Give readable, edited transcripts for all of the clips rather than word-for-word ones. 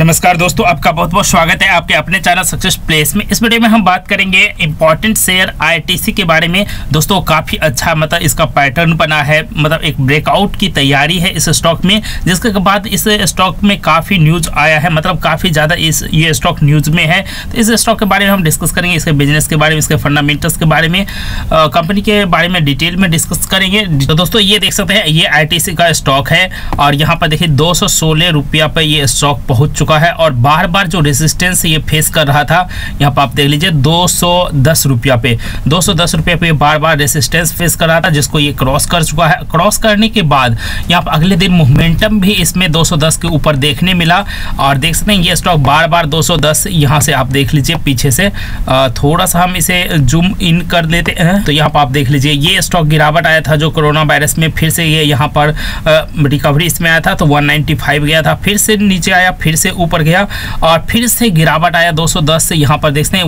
नमस्कार दोस्तों, आपका बहुत बहुत स्वागत है आपके अपने चैनल सक्सेस प्लेस में। इस वीडियो में हम बात करेंगे इंपॉर्टेंट शेयर ITC के बारे में। दोस्तों काफ़ी अच्छा मतलब इसका पैटर्न बना है, मतलब एक ब्रेकआउट की तैयारी है इस स्टॉक में, जिसके बाद इस स्टॉक में काफ़ी न्यूज़ आया है, मतलब काफ़ी ज़्यादा ये स्टॉक न्यूज़ में है। तो इस स्टॉक के बारे में हम डिस्कस करेंगे, इसके बिजनेस के बारे में, इसके फंडामेंटल्स के बारे में, कंपनी के बारे में डिटेल में डिस्कस करेंगे। तो दोस्तों ये देख सकते हैं, ये ITC का स्टॉक है और यहाँ पर देखिए 216 रुपया पर ये स्टॉक पहुँच चुका है और बार बार जो रेजिस्टेंस ये फेस कर रहा था, यहाँ पर आप देख लीजिए 210 रुपया पे, 210 रुपये पे बार बार रेजिस्टेंस फेस कर रहा था, जिसको ये क्रॉस कर चुका है। क्रॉस करने के बाद यहाँ पर अगले दिन मोमेंटम भी इसमें 210 के ऊपर देखने मिला और देख सकते हैं ये स्टॉक बार बार 210, यहाँ से आप देख लीजिए पीछे से थोड़ा सा हम इसे जूम इन कर लेते हैं तो यहाँ पर आप देख लीजिए ये स्टॉक गिरावट आया था जो कोरोना वायरस में, फिर से ये यहाँ पर रिकवरी इसमें आया था तो 195 गया था, फिर से नीचे आया, फिर से ऊपर गया और फिर से गिरावट आया 210 से यहाँ पर देखते हैं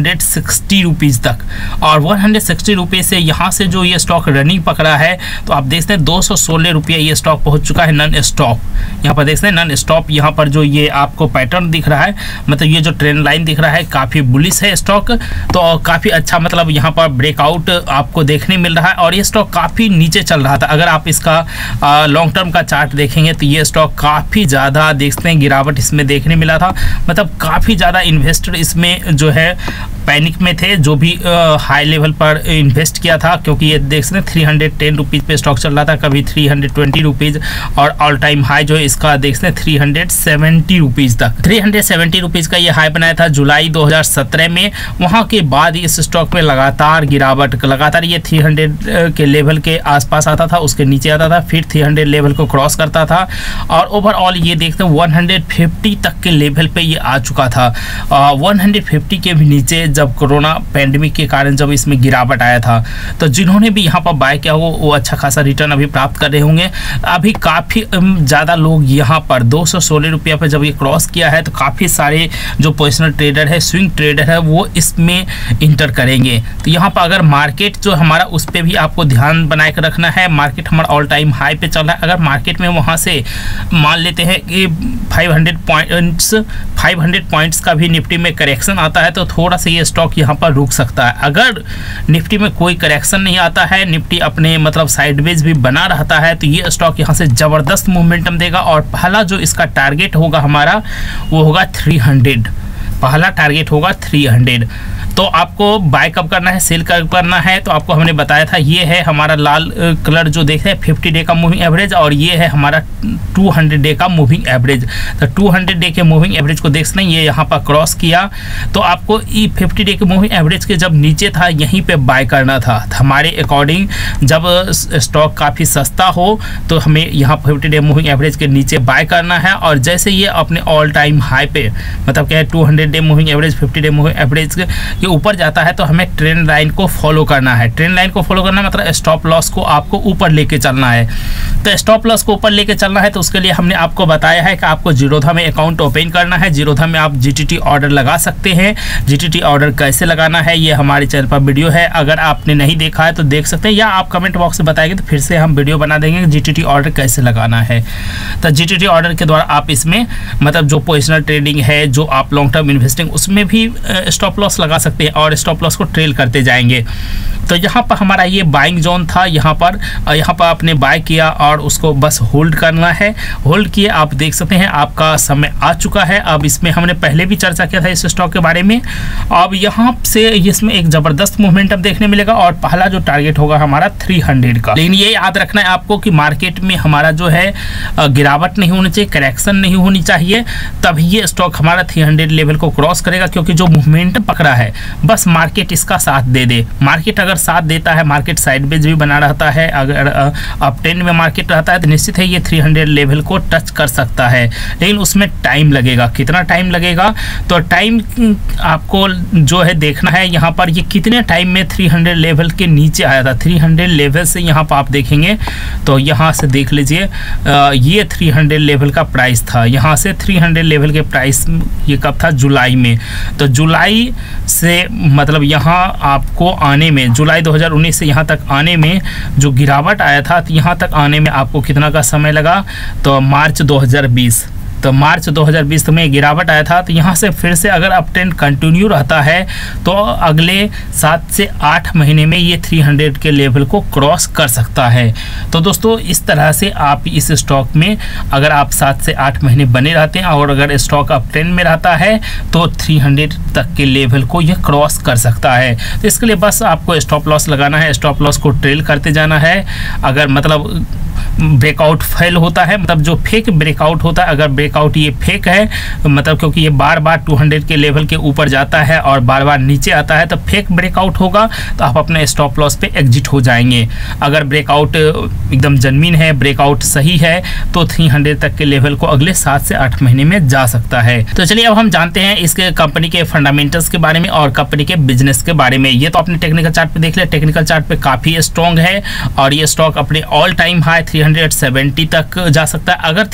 160 रुपीज़ तक, और 160 रुपये से यहाँ से जो ये स्टॉक रनिंग पकड़ा है तो आप देखते हैं 216 रुपये ये स्टॉक पहुँच चुका है नॉन स्टॉप। यहाँ पर देखते हैं नॉन स्टॉप, यहाँ पर जो ये आपको पैटर्न दिख रहा है, मतलब ये जो ट्रेंड लाइन दिख रहा है काफ़ी बुलिश है स्टॉक, तो काफ़ी अच्छा मतलब यहाँ पर ब्रेकआउट आपको देखने मिल रहा है और ये स्टॉक काफ़ी नीचे चल रहा था। अगर आप इसका लॉन्ग टर्म का चार्ट देखेंगे तो ये स्टॉक काफ़ी ज़्यादा देखते हैं गिरावट इसमें देखने मिला था, मतलब काफ़ी ज़्यादा इन्वेस्टर इसमें जो है पैनिक में थे, जो भी हाई लेवल पर इन्वेस्ट किया था, क्योंकि ये देख सकते हैं 310 रुपीज़ पे स्टॉक चल रहा था, कभी 320 रुपीज़ और ऑल टाइम हाई जो है इसका देख सकते हैं 370 रुपीज़ तक, 370 रुपीज़ का ये हाई बनाया था जुलाई 2017 में। वहाँ के बाद इस स्टॉक में लगातार गिरावट, लगातार ये 300 के लेवल के आसपास आता था, उसके नीचे आता था, फिर 300 लेवल को क्रॉस करता था और ओवरऑल ये देखते हैं 150 तक के लेवल पे ये आ चुका था। 150 के भी नीचे जब कोरोना पैंडेमिक के कारण जब इसमें गिरावट आया था, तो जिन्होंने भी यहाँ पर बाय किया वो अच्छा खासा रिटर्न अभी प्राप्त कर रहे होंगे। अभी काफ़ी ज़्यादा लोग यहाँ पर 216 रुपया पर जब ये क्रॉस किया है तो काफ़ी सारे जो पोजिशनल ट्रेडर है, स्विंग ट्रेडर है, वो इसमें इंटर करेंगे। तो यहाँ पर अगर मार्केट जो हमारा उस पर भी आपको ध्यान बनाए कर रखना है, मार्केट हमारा ऑल टाइम हाई पे चल रहा है। अगर मार्केट में वहाँ से मान लेते हैं कि 500 पॉइंट्स का भी निफ्टी में करेक्शन आता है तो थोड़ा सा ये स्टॉक यहाँ पर रुक सकता है। अगर निफ्टी में कोई करेक्शन नहीं आता है, निफ्टी अपने मतलब साइडवेज भी बना रहता है, तो ये स्टॉक यहाँ से ज़बरदस्त मोमेंटम देगा और पहला जो इसका टारगेट होगा हमारा वो होगा 300, पहला टारगेट होगा 300। तो आपको बाय कब करना है, सेल कब करना है, तो आपको हमने बताया था ये है हमारा लाल कलर जो देख रहे हैं 50 डे का मूविंग एवरेज और ये है हमारा 200 डे का मूविंग एवरेज। तो 200 डे के मूविंग एवरेज को देख सकते हैं, ये यहाँ पर क्रॉस किया तो आपको 50 डे के मूविंग एवरेज के जब नीचे था यहीं पे बाय करना था। हमारे अकॉर्डिंग जब स्टॉक काफ़ी सस्ता हो तो हमें यहाँ 50 डे मूविंग एवरेज के नीचे बाय करना है और जैसे ये अपने ऑल टाइम हाई पे, मतलब क्या है 200 day moving average 50 day moving average के ऊपर जाता है तो हमें ट्रेंड लाइन को फॉलो करना है। ट्रेंड लाइन को फॉलो करना मतलब स्टॉप लॉस को आपको ऊपर लेके चलना है। तो स्टॉप लॉस को ऊपर लेके चलना है तो उसके लिए हमने आपको बताया है कि आपको जीरोधा में अकाउंट ओपन करना है। जीरोधा में आप GTT ऑर्डर लगा सकते हैं। GTT ऑर्डर कैसे लगाना है ये हमारे चैनल पर वीडियो है, अगर आपने नहीं देखा है तो देख सकते हैं, या आप कमेंट बॉक्स में बताएंगे तो फिर से हम वीडियो बना देंगे GTT ऑर्डर कैसे लगाना है। तो GTT ऑर्डर के द्वारा आप इसमें मतलब जो पोजिशनल ट्रेडिंग है, जो आप लॉन्ग टर्म इन्वेस्टिंग, उसमें भी स्टॉप लॉस लगा सकते हैं और स्टॉप लॉस को ट्रेल करते जाएंगे। तो यहाँ पर हमारा ये बाइंग जोन था, यहाँ पर आपने बाय किया और उसको बस होल्ड करना है। होल्ड किए, आप देख सकते हैं आपका समय आ चुका है। अब इसमें हमने पहले भी चर्चा किया था इस स्टॉक के बारे में। अब यहाँ से इसमें एक ज़बरदस्त मोमेंटम देखने मिलेगा और पहला जो टारगेट होगा हमारा 300 का। लेकिन ये याद रखना है आपको कि मार्केट में हमारा जो है गिरावट नहीं होनी चाहिए, करेक्शन नहीं होनी चाहिए, तभी ये स्टॉक हमारा 300 लेवल को क्रॉस करेगा, क्योंकि जो मोमेंटम पकड़ा है बस मार्केट इसका साथ दे दे। मार्केट अगर साथ देता है, मार्केट साइडवेज भी बना रहता है, अगर अप ट्रेंड में मार्केट रहता है तो निश्चित है ये 300 लेवल को टच कर सकता है, लेकिन उसमें टाइम लगेगा। कितना टाइम लगेगा, तो टाइम आपको जो है देखना है यहाँ पर ये कितने टाइम में 300 लेवल के नीचे आया था। 300 लेवल से यहाँ पर आप देखेंगे तो यहाँ से देख लीजिए ये 300 लेवल का प्राइस था। यहाँ से 300 लेवल के प्राइस ये कब था, जुलाई में। तो जुलाई से मतलब यहाँ आपको आने में, जुलाई 2019 से यहाँ तक आने में जो गिरावट आया था, तो यहाँ तक आने में आपको कितना का समय लगा, तो मार्च 2020 तो मार्च 2020 में गिरावट आया था। तो यहाँ से फिर से अगर अप ट्रेंड कंटिन्यू रहता है तो अगले 7 से 8 महीने में ये 300 के लेवल को क्रॉस कर सकता है। तो दोस्तों इस तरह से आप इस स्टॉक में अगर आप 7 से 8 महीने बने रहते हैं और अगर स्टॉक अप ट्रेंड में रहता है तो 300 तक के लेवल को यह क्रॉस कर सकता है। तो इसके लिए बस आपको स्टॉप लॉस लगाना है, स्टॉप लॉस को ट्रेल करते जाना है। अगर मतलब ब्रेकआउट फेल होता है, मतलब जो फेक ब्रेकआउट होता है, अगर ब्रेकआउट ये फेक है मतलब क्योंकि ये बार बार 200 के लेवल के ऊपर जाता है और बार बार नीचे आता है तो फेक ब्रेकआउट होगा, तो आप अपने स्टॉप लॉस पे एग्जिट हो जाएंगे। अगर ब्रेकआउट एकदम जेन्युइन है, ब्रेकआउट सही है तो 300 तक के लेवल को अगले 7 से 8 महीने में जा सकता है। तो चलिए अब हम जानते हैं इसके कंपनी के फंडामेंटल्स के बारे में और कंपनी के बिजनेस के बारे में। ये तो आपने टेक्निकल चार्ट पे देख लिया, टेक्निकल चार्ट पे काफी स्ट्रॉन्ग है और ये स्टॉक अपने ऑल टाइम हाई 370 तक जा सकता है। अगर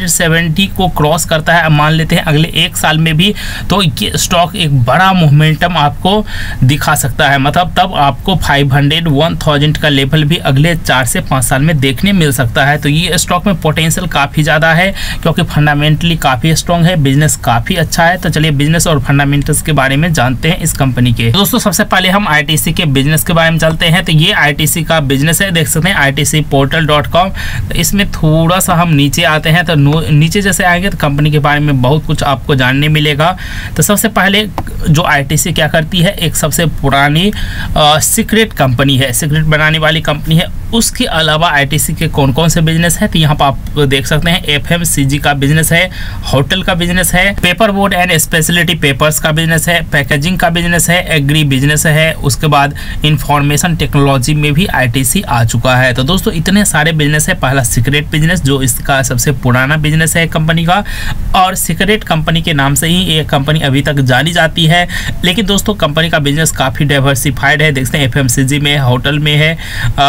370 को क्रॉस करता है, मान लेते हैं अगले 1 साल में भी, तो ये स्टॉक एक बड़ा मोमेंटम आपको दिखा सकता है। मतलब तब आपको 500-1000 का लेवल भी अगले 4 से 5 साल में देखने मिल सकता है। तो ये स्टॉक में पोटेंशियल काफ़ी ज़्यादा है क्योंकि फंडामेंटली काफ़ी स्ट्रॉन्ग है, बिजनेस काफ़ी अच्छा है। तो चलिए बिजनेस और फंडामेंटल्स के बारे में जानते हैं इस कंपनी के। दोस्तों सबसे पहले हम ITC के बिजनेस के बारे में चलते हैं। तो ये ITC का बिजनेस है, देख सकते हैं itcportal.com। तो इसमें थोड़ा सा हम नीचे आते हैं, तो नीचे जैसे आएंगे तो कंपनी के बारे में बहुत कुछ आपको जानने मिलेगा। तो सबसे पहले जो ITC क्या करती है, एक सबसे पुरानी सीक्रेट कंपनी है, सीक्रेट बनाने वाली कंपनी है। उसके अलावा ITC के कौन कौन से बिजनेस है, तो यहाँ पर आप देख सकते हैं FMCG का बिजनेस है, होटल का बिजनेस है, paper board and speciality papers का बिजनेस है, पैकेजिंग का बिजनेस है, एग्री बिजनेस है, उसके बाद इंफॉर्मेशन टेक्नोलॉजी में भी ITC आ चुका है। तो दोस्तों इतने सारे बिजनेस है। पहला सीक्रेट बिजनेस जो इसका सबसे पुराना बिजनेस है कंपनी का, और सीक्रेट कंपनी के नाम से ही ये कंपनी अभी तक जानी जाती है। लेकिन दोस्तों कंपनी का बिजनेस काफ़ी डाइवर्सिफाइड है, देखते हैं FMCG में है, होटल में है,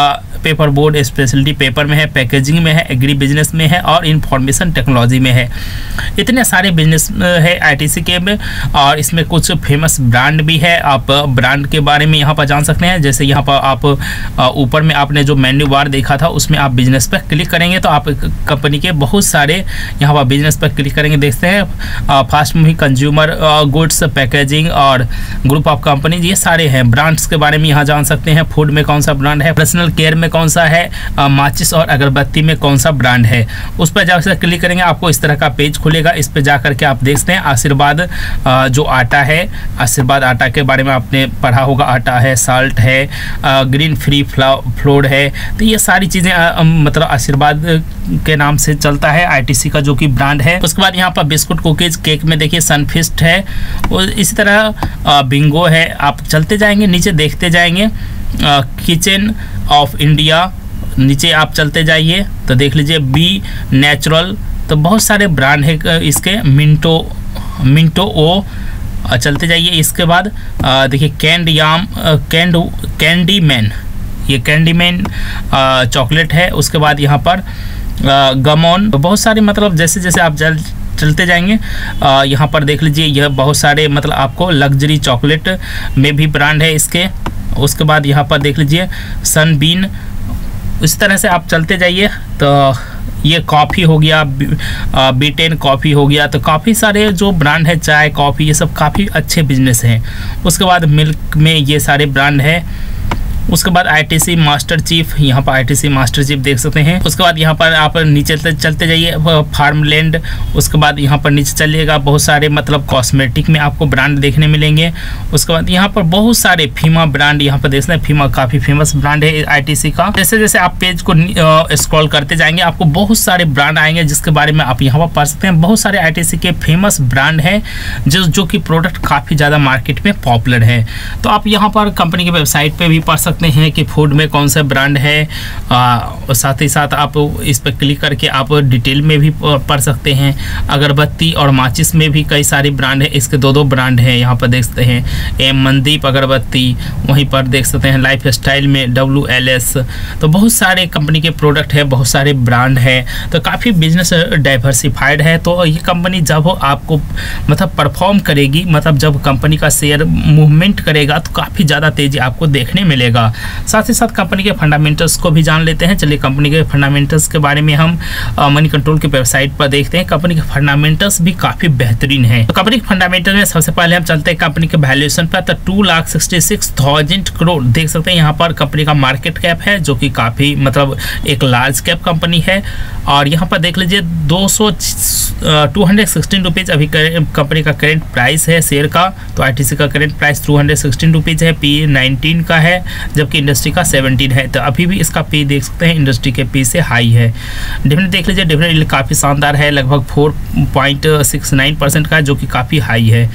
पेपर बोर्ड स्पेशलिटी पेपर में है, पैकेजिंग में है, एग्री बिजनेस में है और इंफॉर्मेशन टेक्नोलॉजी में है। इतने सारे बिजनेस है ITC के में, और इसमें कुछ फेमस ब्रांड भी है। आप ब्रांड के बारे में यहाँ पर जान सकते हैं। जैसे यहाँ पर आप ऊपर में आपने जो मेन्यू बार देखा था उसमें आप बिजनेस पर क्लिक करेंगे तो आप कंपनी के बहुत सारे यहाँ पर बिजनेस पर क्लिक करेंगे, देखते हैं fast moving consumer goods, packaging और ग्रुप ऑफ कंपनीज, ये सारे हैं। ब्रांड्स के बारे में यहाँ जान सकते हैं, फूड में कौन सा ब्रांड है, पर्सनल केयर में कौन सा है, माचिस और अगरबत्ती में कौन सा ब्रांड है। उस पर जाकर क्लिक करेंगे आपको इस तरह का पेज खुलेगा। इस पर जा करके आप देखते हैं आशीर्वाद जो आटा है, आशीर्वाद आटा के बारे में आपने पढ़ा होगा, आटा है, साल्ट है, ग्रीन फ्री फ्लोर है। तो ये सारी चीज़ें मतलब आशीर्वाद के नाम से चलता है ITC का जो कि ब्रांड है। उसके बाद यहाँ पर बिस्कुट, कुकीज, केक में देखिए सनफिस्ट है, और इसी तरह बिंगो है। आप चलते जाएंगे नीचे देखते जाएंगे, किचन ऑफ इंडिया, नीचे आप चलते जाइए तो देख लीजिए बी नेचुरल। तो बहुत सारे ब्रांड है इसके, मिंटो ओ, चलते जाइए। इसके बाद देखिए कैंडी मैन, ये कैंडी मैन चॉकलेट है। उसके बाद यहाँ पर गमॉन, तो बहुत सारे मतलब जैसे जैसे आप चलते जाएंगे यहाँ पर देख लीजिए यह बहुत सारे मतलब आपको लग्जरी चॉकलेट में भी ब्रांड है इसके। उसके बाद यहाँ पर देख लीजिए सनबीन। इस तरह से आप चलते जाइए तो ये कॉफ़ी हो गया, B10 कॉफ़ी हो गया। तो काफ़ी सारे जो ब्रांड है, चाय, कॉफ़ी, ये सब काफ़ी अच्छे बिजनेस हैं। उसके बाद मिल्क में ये सारे ब्रांड है। उसके बाद ITC मास्टर चीफ, यहाँ पर ITC मास्टर चीफ देख सकते हैं। उसके बाद यहाँ पर आप नीचे चलते जाइए फार्मलैंड। उसके बाद यहाँ पर नीचे चलिएगा, बहुत सारे मतलब कॉस्मेटिक में आपको ब्रांड देखने मिलेंगे। उसके बाद यहाँ पर बहुत सारे फीमा ब्रांड, यहाँ पर देख सकते हैं फीमा काफ़ी फेमस ब्रांड है ITC का। जैसे जैसे आप पेज को स्क्रॉल करते जाएंगे आपको बहुत सारे ब्रांड आएंगे जिसके बारे में आप यहाँ पर पढ़ सकते हैं। बहुत सारे ITC के फेमस ब्रांड है जो कि प्रोडक्ट काफ़ी ज़्यादा मार्केट में पॉपुलर है। तो आप यहाँ पर कंपनी की वेबसाइट पर भी पढ़ सकते हैं कि फूड में कौन सा ब्रांड है। साथ ही साथ आप इस पर क्लिक करके आप डिटेल में भी पढ़ सकते हैं। अगरबत्ती और माचिस में भी कई सारे ब्रांड है, इसके 2 ब्रांड हैं। यहाँ पर देख सकते हैं एम मनदीप अगरबत्ती, वहीं पर देख सकते हैं लाइफ स्टाइल में WLS। तो बहुत सारे कंपनी के प्रोडक्ट है, बहुत सारे ब्रांड है, तो काफ़ी बिजनेस डाइवर्सिफाइड है। तो ये कंपनी जब आपको मतलब परफॉर्म करेगी, मतलब जब कंपनी का शेयर मूवमेंट करेगा तो काफ़ी ज़्यादा तेज़ी आपको देखने मिलेगा। मिलेगा। साथ ही साथ कंपनी के फंडामेंटल्स को भी जान लेते हैं। चलिए कंपनी के फंडामेंटल्स के बारे में हम मनी कंट्रोल की वेबसाइट पर देखते हैं। कंपनी के फंडामेंटल्स भी काफी बेहतरीन है। तो कंपनी के फंडामेंटल में सबसे पहले हम चलते हैं कंपनी के वैल्यूएशन पर। तो 2,66,000 करोड़ देख सकते हैं यहाँ पर कंपनी का मार्केट कैप है, जो कि काफी मतलब एक लार्ज कैप कंपनी है। और यहाँ पर देख लीजिए 216 रुपीज़ अभी कंपनी का करेंट प्राइस है शेयर का। तो आईटीसी का करेंट प्राइस 216 रुपीज़ है, पी 19 का है, जबकि इंडस्ट्री का 17 है। तो अभी भी इसका पी देख सकते हैं इंडस्ट्री के पी से हाई है। डिविडेंड देख लीजिए, डिविडेंड काफ़ी शानदार है, लगभग 4.69% का, जो कि काफ़ी हाई है।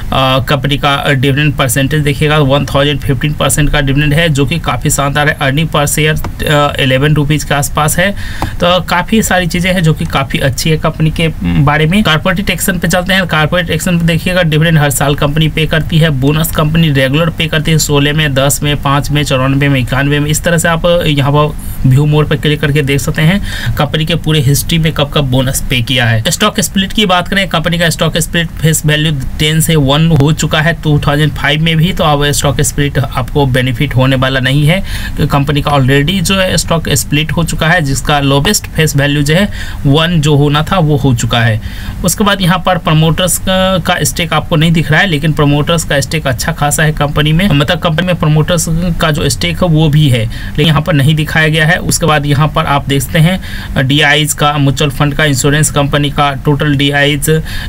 कंपनी का डिविडेंड परसेंटेज देखिएगा 1015% का डिविडेंड है, जो कि काफ़ी शानदार है। अर्निंग पर शेयर 11 रुपीज़ के आसपास है। तो काफ़ी सारी चीज़ें हैं जो कि काफ़ी अच्छी है कंपनी के बारे में। कॉर्पोरेट एक्शन पे चलते हैं। कॉर्पोरेट एक्शन पे देखिएगा, डिविडेंड हर साल कंपनी पे करती है। बोनस कंपनी रेगुलर पे करती है 16 में, 10 में, 5 में, 94 में, 91 में। इस तरह से आप यहाँ पर व्यू मोड पर क्लिक करके देख सकते हैं कंपनी के पूरे हिस्ट्री में कब कब बोनस पे किया है। स्टॉक स्प्लिट की बात करें, कंपनी का स्टॉक स्प्लिट फेस वैल्यू 10 से 1 हो चुका है 2005 में भी। तो अब स्टॉक स्प्लिट आपको बेनिफिट होने वाला नहीं है, क्योंकि कंपनी का ऑलरेडी जो है स्टॉक स्प्लिट हो चुका है, जिसका लोवेस्ट फेस वैल्यू जो है 1 जो होना था वो हो चुका है। उसके बाद यहाँ पर प्रमोटर्स का स्टेक आपको नहीं दिख रहा है, लेकिन प्रमोटर्स का स्टेक अच्छा खासा है कंपनी में, मतलब कंपनी में प्रमोटर्स का जो स्टेक है वो भी है, लेकिन यहाँ पर नहीं दिखाया गया है। उसके बाद यहाँ पर आप देखते हैं डीआईज का, म्यूचुअल फंड का, इंश्योरेंस कंपनी का, टोटल डीआईज,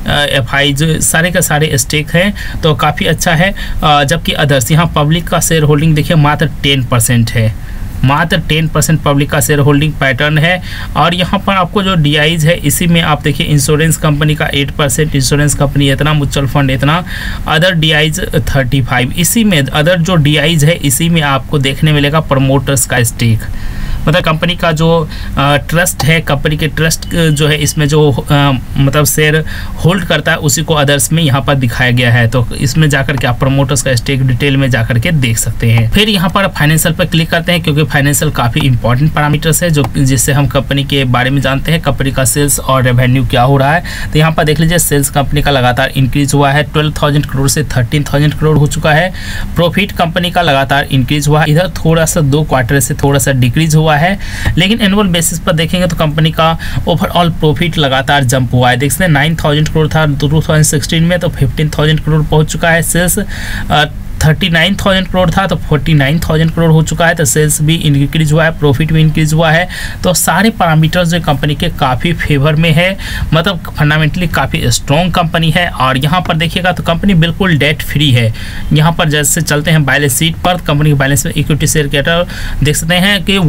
एफआईज सारे के सारे स्टेक हैं, तो काफ़ी अच्छा है। जबकि अदर्स यहाँ पब्लिक का शेयर होल्डिंग देखिए मात्र 10% है, मात्र 10% पब्लिक का शेयर होल्डिंग पैटर्न है। और यहाँ पर आपको जो डीआईज है इसी में आप देखिए इंश्योरेंस कंपनी का 8%, इंश्योरेंस कंपनी इतना, म्यूचुअल फंड इतना, अदर डीआईज 35। इसी में अदर जो डीआईज है इसी में आपको देखने मिलेगा प्रमोटर्स का स्टेक, मतलब कंपनी का जो ट्रस्ट है, कंपनी के ट्रस्ट जो है इसमें जो मतलब शेयर होल्ड करता है उसी को अदर्स में यहाँ पर दिखाया गया है। तो इसमें जाकर के आप प्रमोटर्स का स्टेक डिटेल में जाकर के देख सकते हैं। फिर यहाँ पर फाइनेंशियल पर क्लिक करते हैं, क्योंकि फाइनेंशियल काफ़ी इंपॉर्टेंट पैरामीटर्स है जो जिससे हम कंपनी के बारे में जानते हैं कंपनी का सेल्स और रेवेन्यू क्या हो रहा है। तो यहाँ पर देख लीजिए सेल्स कंपनी का लगातार इंक्रीज हुआ है, 12,000 करोड़ से 13,000 करोड़ हो चुका है। प्रॉफिट कंपनी का लगातार इंक्रीज हुआ, इधर थोड़ा सा 2 क्वार्टर से थोड़ा सा डिक्रीज हुआ है, लेकिन एनुअल बेसिस पर देखेंगे तो कंपनी का ओवरऑल प्रॉफिट लगातार जंप हुआ है। देख सकते हैं 9,000 करोड़ था 2016 में, तो 15,000 करोड़ पहुंच चुका है। सेल्स 39,000 करोड़ था तो 49,000 करोड़ हो चुका है। तो सेल्स भी इंक्रीज हुआ है, प्रॉफिट भी इंक्रीज हुआ है। तो सारे पैरामीटर्स जो कंपनी के काफ़ी फेवर में है, मतलब फंडामेंटली काफ़ी स्ट्रॉन्ग कंपनी है। और यहाँ पर देखिएगा तो कंपनी बिल्कुल डेट फ्री है। यहाँ पर जैसे चलते हैं बैलेंस शीट पर, कंपनी के बैलेंस में इक्विटी शेयर कैपिटल देख सकते हैं कि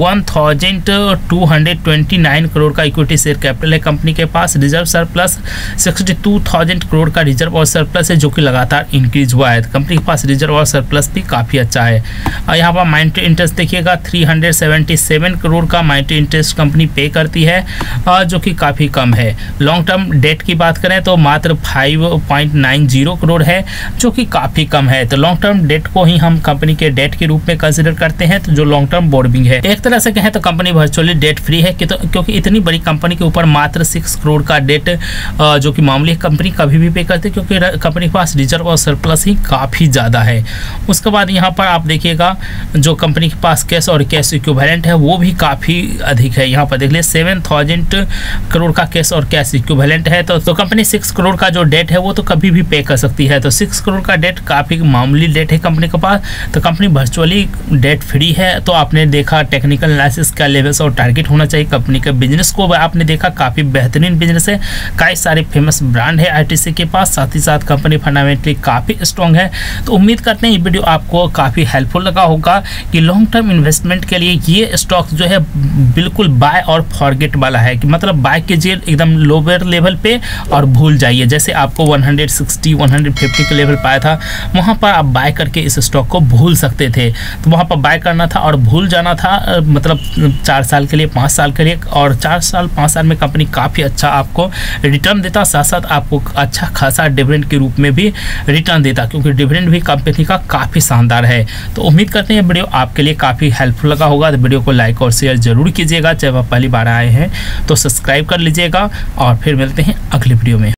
1,229 करोड़ का इक्विटी शेयर कैपिटल है कंपनी के पास। रिजर्व सरप्लस 62,000 करोड़ का रिजर्व और सरप्लस है, जो कि लगातार इंक्रीज हुआ है। कंपनी के पास रिजर्व सरप्लस भी काफ़ी अच्छा है। और यहाँ पर माइनॉरिटी इंटरेस्ट देखिएगा 377 करोड़ का माइनॉरिटी इंटरेस्ट कंपनी पे करती है, जो कि काफ़ी कम है। लॉन्ग टर्म डेट की बात करें तो मात्र 5.90 करोड़ है, जो कि काफ़ी कम है। तो लॉन्ग टर्म डेट को ही हम कंपनी के डेट के रूप में कंसिडर करते हैं, तो जो लॉन्ग टर्म बोर्डिंग है। एक तरह से कहें तो कंपनी वर्चुअली डेट फ्री है, क्योंकि इतनी बड़ी कंपनी के ऊपर मात्र 6 करोड़ का डेट, जो कि मामूली कंपनी कभी भी पे करती है, क्योंकि कंपनी के पास रिजर्व और सरप्लस ही काफ़ी ज़्यादा है। उसके बाद यहाँ पर आप देखिएगा जो कंपनी के पास कैश और कैश इक्विवेलेंट है वो भी काफ़ी अधिक है। यहाँ पर देख लीजिए 7,000 करोड़ का कैश और कैश इक्विवेलेंट है। तो कंपनी 6 करोड़ का जो डेट है वो तो कभी भी पे कर सकती है। तो 6 करोड़ का डेट काफ़ी मामूली डेट है कंपनी के पास। तो कंपनी वर्चुअली डेट फ्री है। तो आपने देखा टेक्निकल एनालिसिस क्या लेवल्स और टारगेट होना चाहिए कंपनी के बिजनेस को, आपने देखा काफ़ी बेहतरीन बिजनेस है, कई सारे फेमस ब्रांड है आईटीसी के पास, साथ ही साथ कंपनी फंडामेंटली काफ़ी स्ट्रॉन्ग है। तो उम्मीद करते हैं ये वीडियो आपको काफ़ी हेल्पफुल लगा होगा कि लॉन्ग टर्म इन्वेस्टमेंट के लिए ये स्टॉक जो है बिल्कुल बाय और फॉरगेट वाला है, कि मतलब बाय कीजिए एकदम लोअर लेवल पे और भूल जाइए। जैसे आपको 160 150 के लेवल पाया था, वहाँ पर आप बाय करके इस स्टॉक को भूल सकते थे। तो वहाँ पर बाय करना था और भूल जाना था, मतलब 4 साल के लिए 5 साल के लिए, और 4 साल 5 साल में कंपनी काफ़ी अच्छा आपको रिटर्न देता, साथ साथ आपको अच्छा खासा डिविडेंड के रूप में भी रिटर्न देता, क्योंकि डिविडेंड भी कंपनी का काफ़ी शानदार है। तो उम्मीद करते हैं वीडियो आपके लिए काफ़ी हेल्पफुल लगा होगा। तो वीडियो को लाइक और शेयर जरूर कीजिएगा। चाहे आप पहली बार आए हैं तो सब्सक्राइब कर लीजिएगा, और फिर मिलते हैं अगली वीडियो में।